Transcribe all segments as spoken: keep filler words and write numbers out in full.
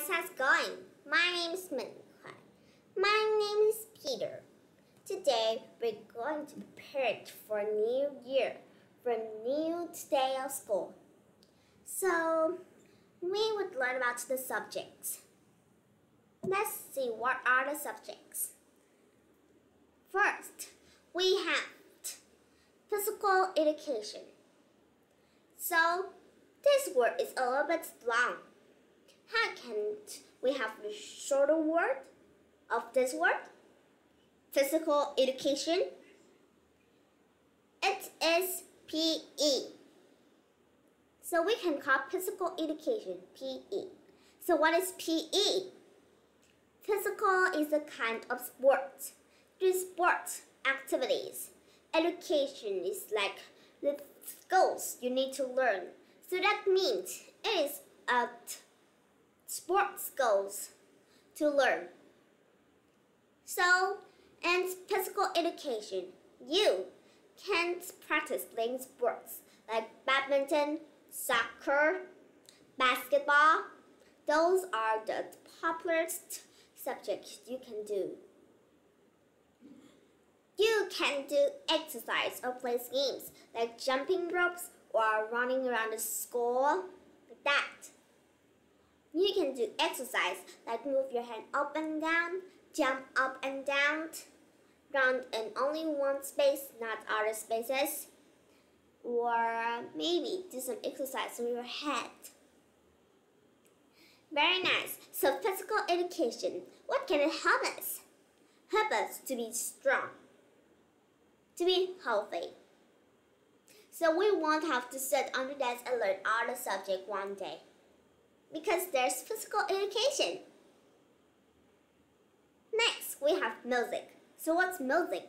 guys, how's it going? My name is Minh. My name is Peter. Today we're going to prepare for a new year, for a new day of school. So we would learn about the subjects. Let's see what are the subjects. First, we have physical education. So this word is a little bit long. How can we have the shorter word of this word? Physical education. It is P E. So we can call physical education P E. So what is P E? Physical is a kind of sport. Do sport activities. Education is like the skills you need to learn. So that means it is a sport skills to learn. So, in physical education, you can practice playing sports like badminton, soccer, basketball. Those are the popularest subjects you can do. You can do exercise or play games like jumping ropes or running around the school, like that. You can do exercise like move your hand up and down, jump up and down, run in only one space, not other spaces, or maybe do some exercise with your head. Very nice. So physical education, what can it help us? Help us to be strong, to be healthy. So we won't have to sit on the desk and learn all the subject one day, because there's physical education. Next, we have music. So what's music?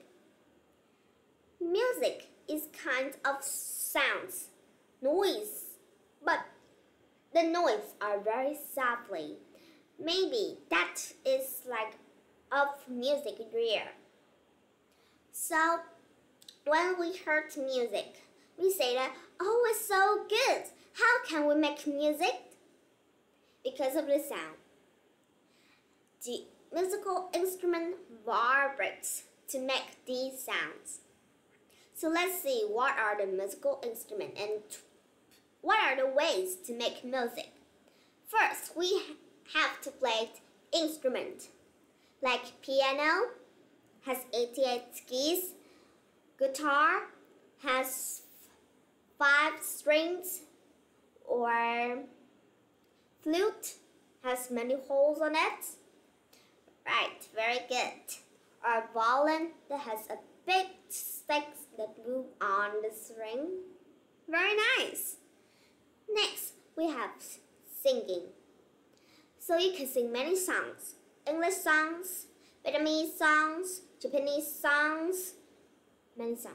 Music is kind of sounds, noise, but the noise are very softly. Maybe that is like of music in your ear. So when we heard music, we say that, oh, it's so good. How can we make music? Because of the sound. The musical instrument vibrates to make these sounds. So let's see what are the musical instruments and what are the ways to make music. First, we have to play instrument. Like piano has eighty-eight keys, guitar has five strings, or flute has many holes on it. Right, very good. Or violin that has a big sticks that move on the string. Very nice. Next, we have singing. So you can sing many songs. English songs, Vietnamese songs, Japanese songs, many songs.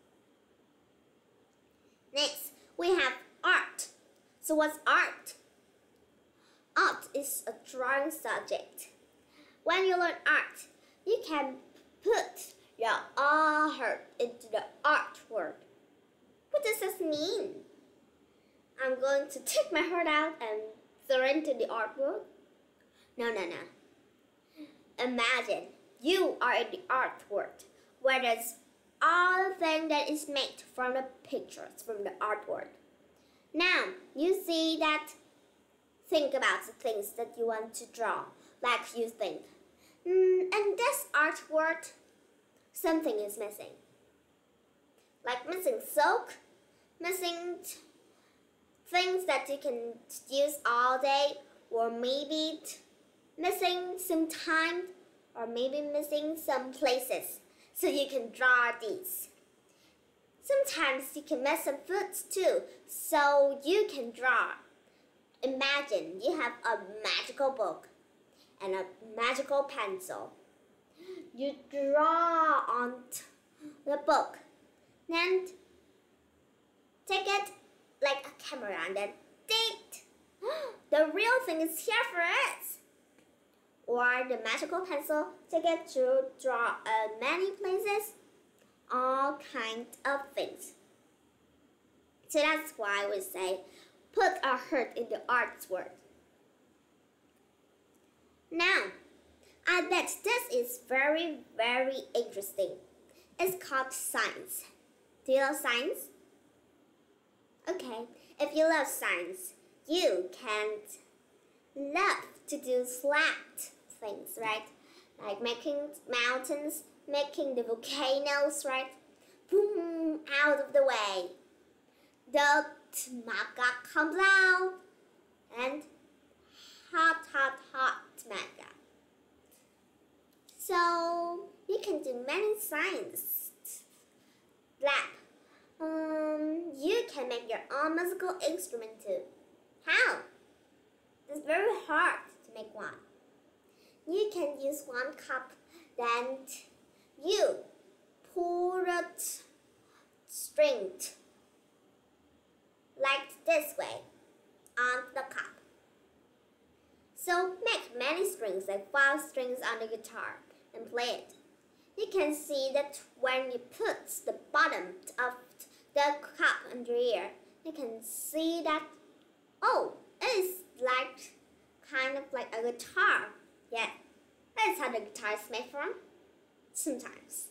Next, we have art. So what's art? Art is a drawing subject. When you learn art, you can put your all heart into the artwork. What does this mean? I'm going to take my heart out and throw it into the artwork? No, no, no. Imagine you are in the artwork, where there's all the thing that is made from the pictures, from the artwork. Now, you see that, think about the things that you want to draw. Like you think, mm, in this artwork, something is missing. Like missing silk, missing things that you can use all day, or maybe missing some time, or maybe missing some places. So you can draw these. Sometimes you can miss some foods too, so you can draw. Imagine you have a magical book and a magical pencil. You draw on the book, then take it like a camera and then date. The real thing is here for us. Or the magical pencil, take it to draw uh, many places, all kinds of things. So that's why we say, put our heart in the art's work. Now, I bet this is very, very interesting. It's called science. Do you love science? Okay, if you love science, you can love to do flat things, right? Like making mountains, making the volcanoes, right? Boom, out of the way. The magma comes out and hot, hot, hot magma. So you can do many science lab. Um, you can make your own musical instrument too. How? It's very hard to make one. You can use one cup, then you pour it string like this way on the cup. So make many strings, like five strings on the guitar, and play it. You can see that when you put the bottom of the cup under here, you can see that, oh, it is like kind of like a guitar. Yeah, that's how the guitar is made from. Sometimes.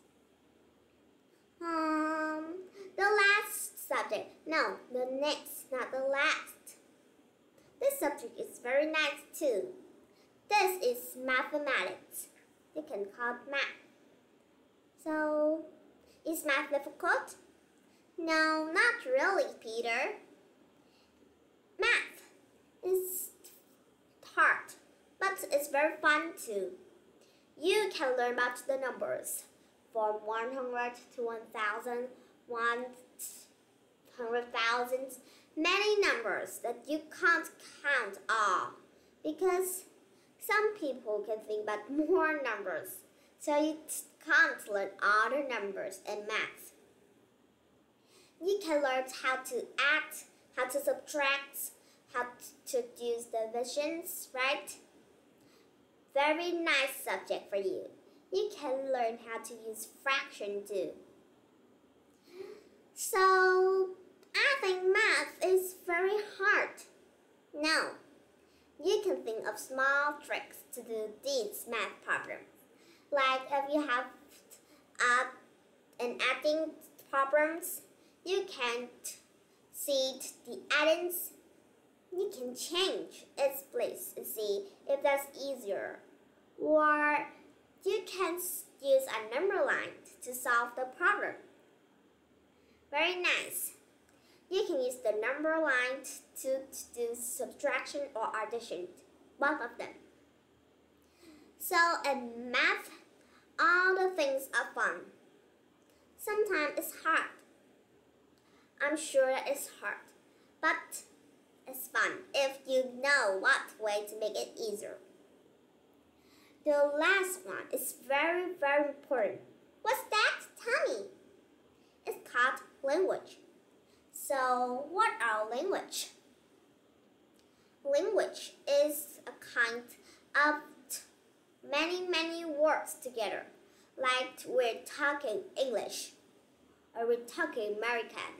Um, the last subject. No, the next, not the last. This subject is very nice too. This is mathematics. You can call it math. So, is math difficult? No, not really, Peter. Math is hard, but it's very fun too. You can learn about the numbers from one hundred to one thousand, one hundred thousand, many numbers that you can't count all, because some people can think about more numbers, so you can't learn all the numbers in math. You can learn how to add, how to subtract, how to use divisions, right? Very nice subject for you. You can learn how to use fraction too. So, I think math is very hard. No, you can think of small tricks to do these math problems. Like if you have uh, an adding problems, you can see the addings. You can change its place and see if that's easier. Or you can use a number line to solve the problem. Very nice. You can use the number line to, to do subtraction or addition, both of them. So in math, all the things are fun. Sometimes it's hard. I'm sure that it's hard, but it's fun if you know what way to make it easier. The last one is very, very important. What's that? Tell me. It's called language. So, what are language? Language is a kind of many, many words together. Like we're talking English or we're talking American.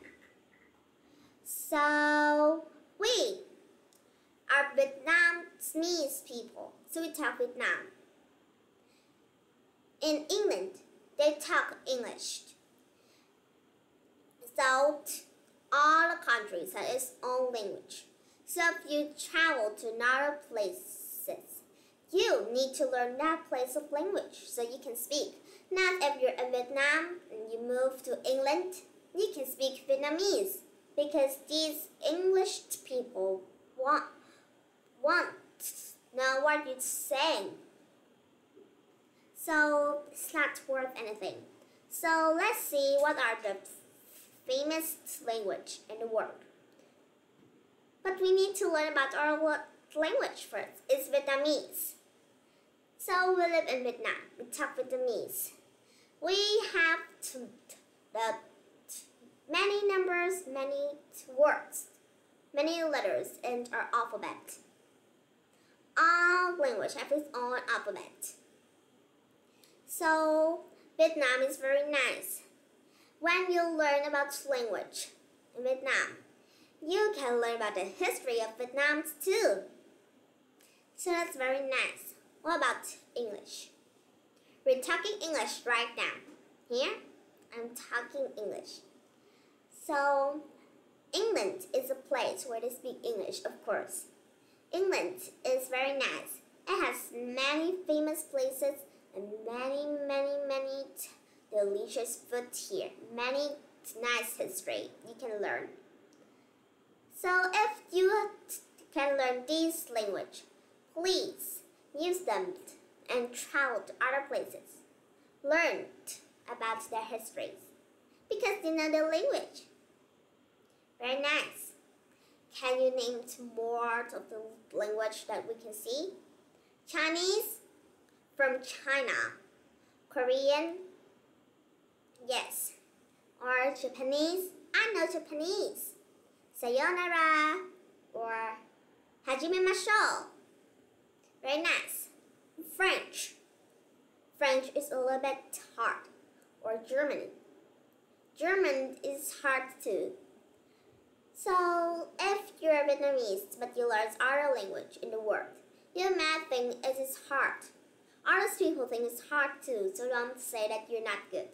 So, we are Vietnamese people, so we talk Vietnam. In England, they talk English. So, all the countries have its own language. So if you travel to another places, you need to learn that place of language so you can speak. Not if you're in Vietnam and you move to England, you can speak Vietnamese because these English people want, want to know what you're saying. So it's not worth anything. So let's see what are the famous language in the world. But we need to learn about our language first. It's Vietnamese. So we live in Vietnam. We talk Vietnamese. We have to, the many numbers, many words, many letters in our alphabet. All language have its own alphabet. So Vietnam is very nice. When you learn about language in Vietnam, you can learn about the history of Vietnam too. So that's very nice. What about English? We're talking English right now. Here, I'm talking English. So, England is a place where they speak English, of course. England is very nice. It has many famous places and many, many, many delicious food here. Many nice history you can learn. So if you can learn this language, please use them and travel to other places. Learn about their histories because you know the language. Very nice. Can you name more of the language that we can see? Chinese, from China. Korean, yes. Or Japanese, I know Japanese. Sayonara, or Hajime Masho. Very nice. French. French is a little bit hard. Or German. German is hard too. So, if you're Vietnamese but you learn other language in the world, you might think it is hard. Other people think it's hard too, so don't say that you're not good.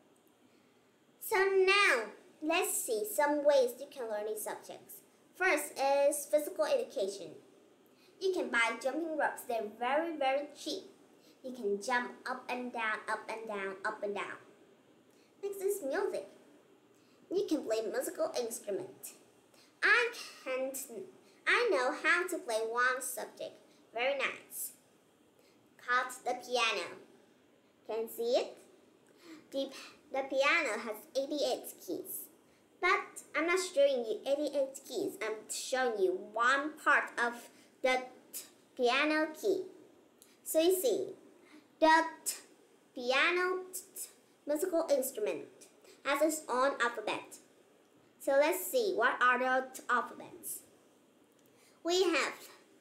So now, let's see some ways you can learn these subjects. First is physical education. You can buy jumping ropes. They're very, very cheap. You can jump up and down, up and down, up and down. Next is music. You can play musical instrument. I can't, I know how to play one subject. Very nice. Called the piano. Can you see it? The, the piano has eighty-eight keys. But I'm not showing you eighty-eight keys. I'm showing you one part of the piano key. So you see, the piano musical instrument has its own alphabet. So let's see, what are the alphabets? We have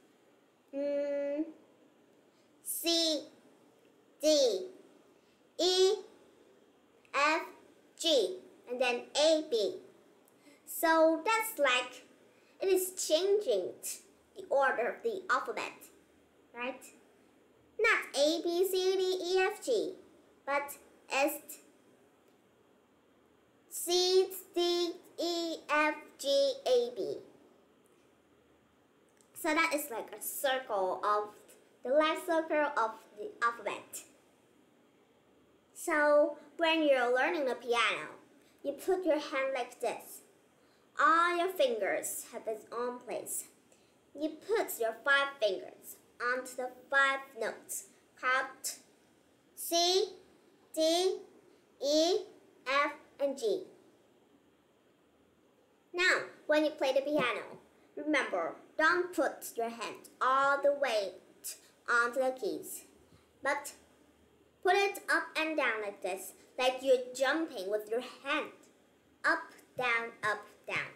mm, C, D, E, F, G, and then A, B. So that's like, it is changing the order of the alphabet, right? Not A, B, C, D, E, F, G, but it's C, D, E, F, G, A, B. So that is like a circle of the left circle of the alphabet. So when you're learning the piano, you put your hand like this. All your fingers have its own place. You put your five fingers onto the five notes called C, D, E, F, and G. Now, when you play the piano, remember, don't put your hand all the way onto the keys, but put it up and down like this, like you're jumping with your hand. Up, down, up, down.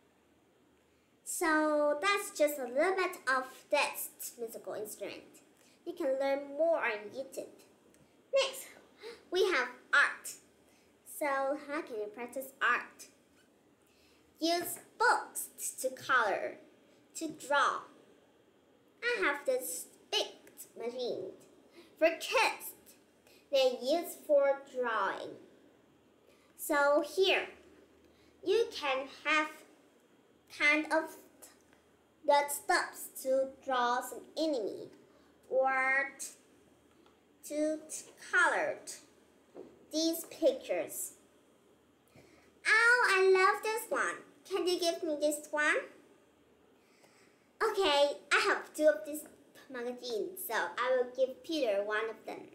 So that's just a little bit of this musical instrument. You can learn more on YouTube. Next, we have art. So how can you practice art? Use books to color, to draw. I have this big machine for kids. They use for drawing. So here, you can have kind of the steps to draw some enemy or to color these pictures. Oh, I love this one. Can you give me this one? Okay, I have two of these magazines, so I will give Peter one of them.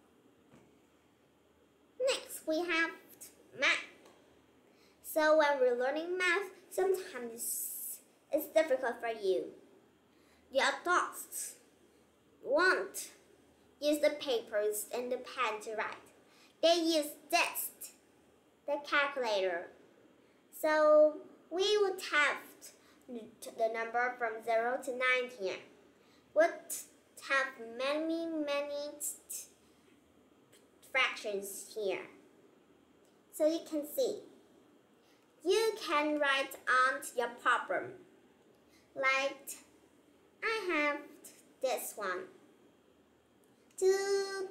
Next, we have math. So when we're learning math, sometimes it's difficult for you. The adults won't use the papers and the pen to write. They use this, the calculator. So we would have the number from zero to nine here. Would have many, many fractions here. So you can see. You can write on your problem. Like I have this one. two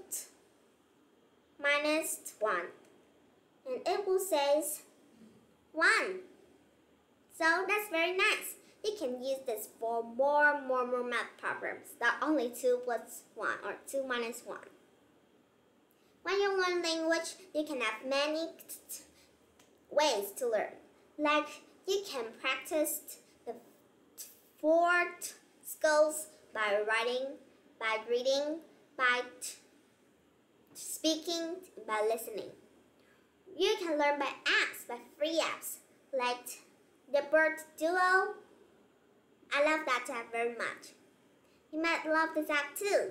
minus one, and it will say one. So that's very nice. You can use this for more, more, more math problems. Not only two plus one or two minus one. When you learn language, you can have many ways to learn. Like you can practice the four skills by writing, by reading, by speaking, by listening. You can learn by apps, by free apps, like the Bird Duo. I love that app very much. You might love this app too.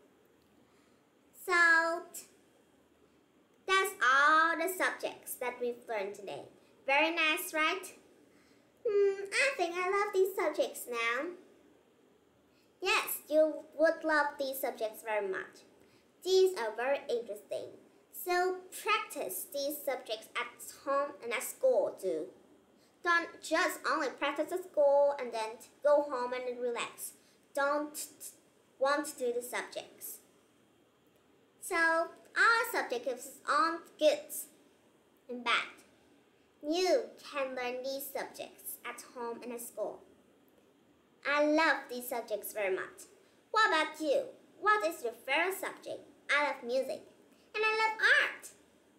So, that's all the subjects that we've learned today. Very nice, right? Hmm, I think I love these subjects now. Yes, you would love these subjects very much. These are very interesting. So practice these subjects at home and at school too. Don't just only practice at school and then go home and relax. Don't want to do the subjects. So our subject has its own goods and bad. You can learn these subjects at home and at school. I love these subjects very much. What about you? What is your favorite subject? I love music and I love art.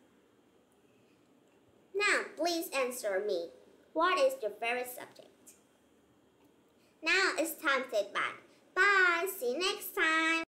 Now please answer me. What is your favorite subject? Now it's time to say bye. Bye. See you next time.